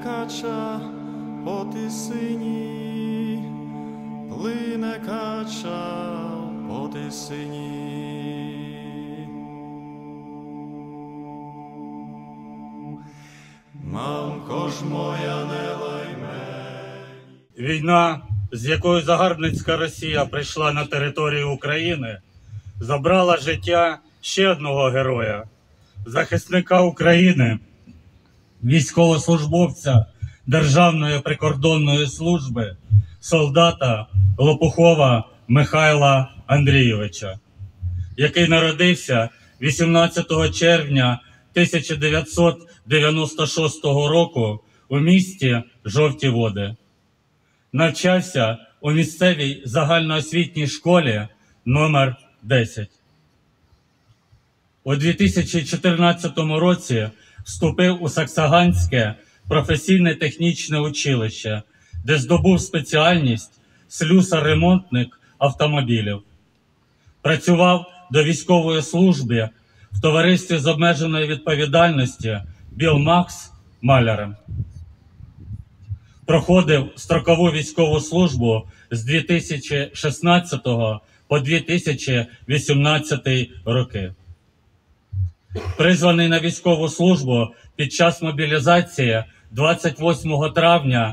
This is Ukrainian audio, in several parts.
кача по Тисині, плине кача по Тисині. Мамко ж моя, не лай мені. Війна, з якою загарбницька Росія прийшла на територію України, забрала життя ще одного героя, захисника України, військовослужбовця Державної прикордонної служби, солдата Лопухова Михайла Андрійовича, який народився 18 червня 1996 року у місті Жовті Води. Навчався у місцевій загальноосвітній школі номер 10. У 2014 році вступив у Саксаганське професійне-технічне училище, де здобув спеціальність слюсар-ремонтник автомобілів. Працював до військової служби в товаристві з обмеженої відповідальності «Білмакс» малярем. Проходив строкову військову службу з 2016 по 2018 роки. Призваний на військову службу під час мобілізації 28 травня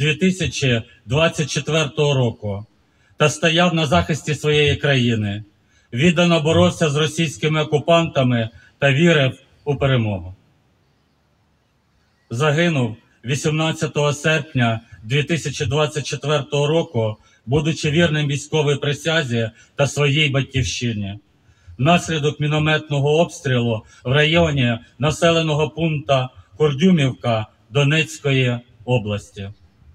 2024 року та стояв на захисті своєї країни, віддано боровся з російськими окупантами та вірив у перемогу. Загинув 18 серпня 2024 року, будучи вірним військовій присязі та своїй батьківщині, внаслідок мінометного обстрілу в районі населеного пункту Курдюмівка Донецької області.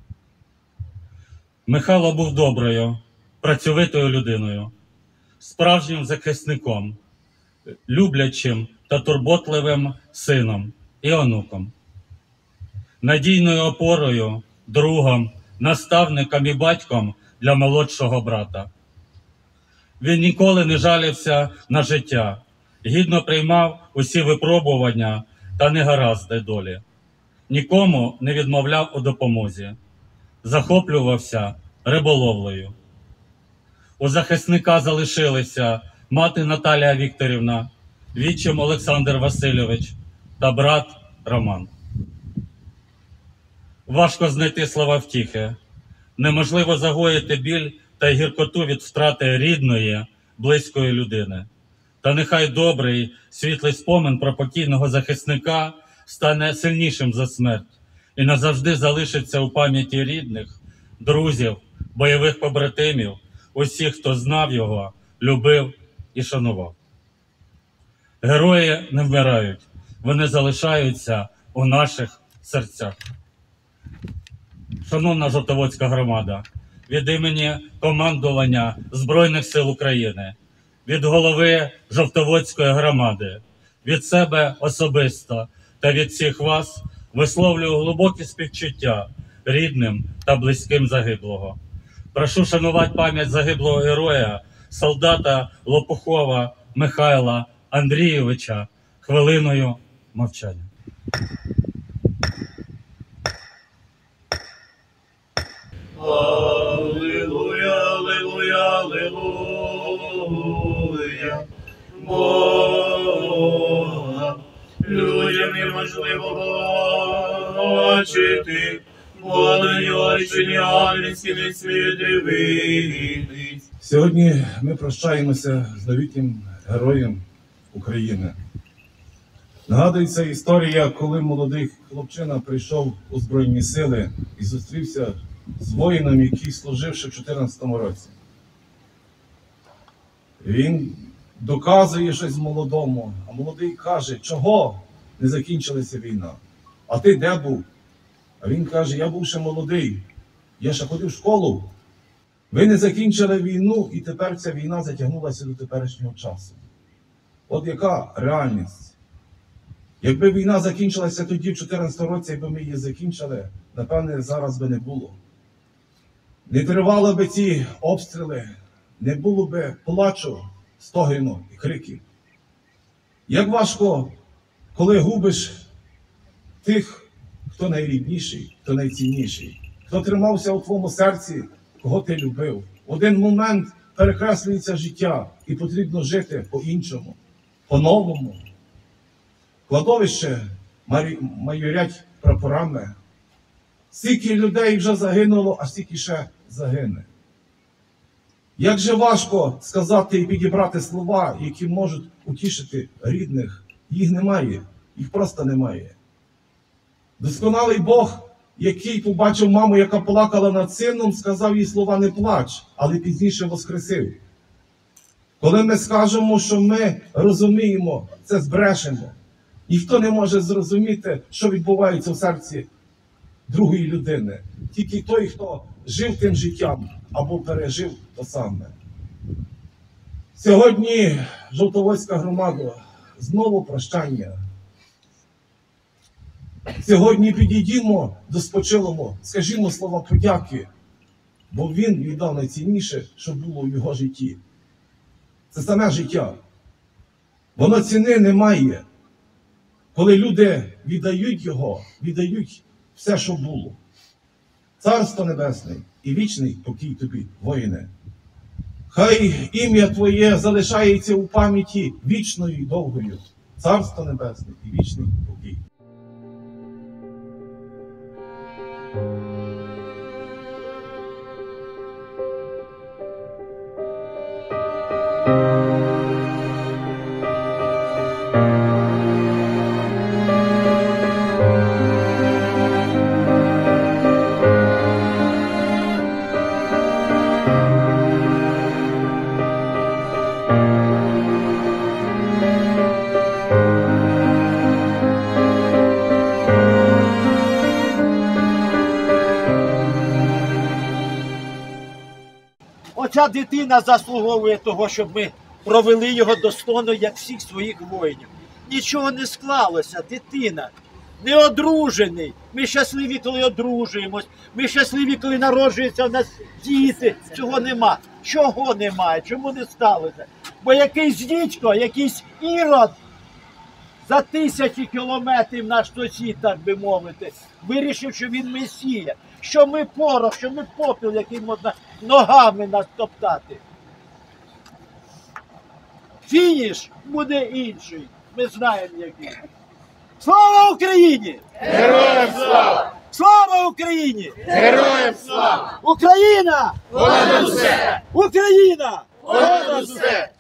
Михайло був доброю, працьовитою людиною, справжнім захисником, люблячим та турботливим сином і онуком, надійною опорою, другом, наставником і батьком для молодшого брата. Він ніколи не жалівся на життя, гідно приймав усі випробування та негаразди долі. Нікому не відмовляв у допомозі, захоплювався риболовлею. У захисника залишилися мати Наталія Вікторівна, відчим Олександр Васильович та брат Роман. Важко знайти слова втіхи. Неможливо загоїти біль та гіркоту від втрати рідної, близької людини. Та нехай добрий, світлий спомин про покійного захисника стане сильнішим за смерть і назавжди залишиться у пам'яті рідних, друзів, бойових побратимів, усіх, хто знав його, любив і шанував. Герої не вмирають, вони залишаються у наших серцях. Шановна Жовтоводська громада, від імені командування Збройних сил України, від голови Жовтоводської громади, від себе особисто та від всіх вас висловлюю глибокі співчуття рідним та близьким загиблого. Прошу шанувати пам'ять загиблого героя, солдата Лопухова Михайла Андрійовича хвилиною мовчання. Аллилуйя, аллилуйя, аллилуйя. Бога людям неможливо бачити, бо на нього чині ангельські не сміють дивитись. Сьогодні ми прощаємося з новітнім героєм України. Нагадується історія, коли молодий хлопчина прийшов у Збройні Сили і зустрівся з воїном, який служив ще в 2014 році. Він доказує щось молодому, а молодий каже, чого не закінчилася війна? А ти де був? А він каже, я був ще молодий, я ще ходив в школу. Ви не закінчили війну, і тепер ця війна затягнулася до теперішнього часу. От яка реальність? Якби війна закінчилася тоді, в 2014 році, якби ми її закінчили, напевне, зараз би не було. Не тривали би ці обстріли, не було би плачу, стогину і криків. Як важко, коли губиш тих, хто найрідніший, хто найцінніший, хто тримався у твоєму серці, кого ти любив. В один момент перекреслюється життя і потрібно жити по-іншому, по-новому. Кладовище майорять прапорами. Стільки людей вже загинуло, а стільки ще загине. Як же важко сказати і підібрати слова, які можуть утішити рідних. Їх немає, їх просто немає. Досконалий Бог, який побачив маму, яка плакала над сином, сказав їй слова «не плач», але пізніше воскресив. Коли ми скажемо, що ми розуміємо, це збрешемо. Ніхто не може зрозуміти, що відбувається в серці другої людини. Тільки той, хто жив тим життям або пережив то саме. Сьогодні Жовтоводська громада знову прощання. Сьогодні підійдімо до спочилого, скажімо слова подяки, бо він віддав найцінніше, що було в його житті. Це саме життя. Воно ціни не має. Коли люди віддають його, віддають все, що було. Царство Небесне і вічний покій тобі, воїне. Хай ім'я Твоє залишається у пам'яті вічною і довгою. Царство Небесне і вічний покій. Оця дитина заслуговує того, щоб ми провели його достойно, як всіх своїх воїнів. Нічого не склалося, дитина, не одружений. Ми щасливі, коли одружуємось, ми щасливі, коли народжуються у нас діти. Цього нема. Чого немає? Чому не сталося? Бо якийсь дідько, якийсь ірод за 1000 кілометрів наш сусід, так би мовити, вирішив, що він месія, що ми порох, що ми попіл, який можна ногами нас топтати. Фініш буде інший, ми знаємо який. Слава Україні! Героям слава! Слава Україні! Героям слава! Україна! Понад усе! Україна! Понад усе!